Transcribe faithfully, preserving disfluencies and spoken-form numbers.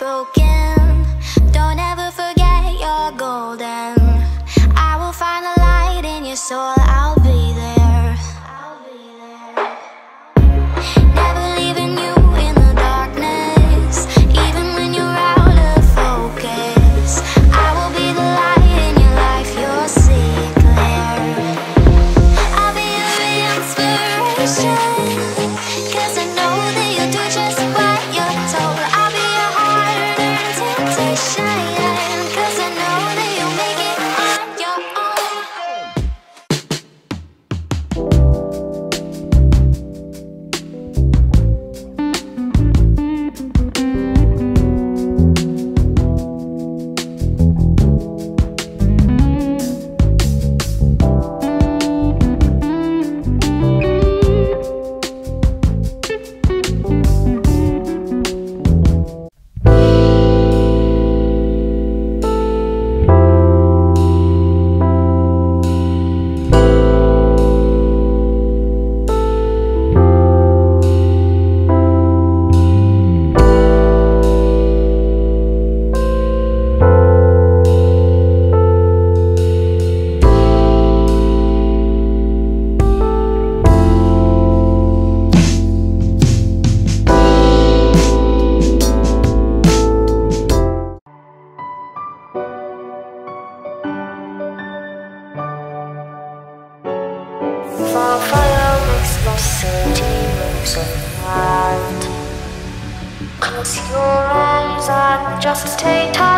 broken, don't ever forget you're golden. I will find the light in your soul, I'll be there. I'll be there. Never leaving you in the darkness, even when you're out of focus. I will be the light in your life, you'll see it clear. I'll be your inspiration, 'cause I know that you'll do just what you're told. I'll be your hard-earned temptation, 'cause I know that you'll make it on your own. For fire makes no city moves around. Close your eyes and just stay tight.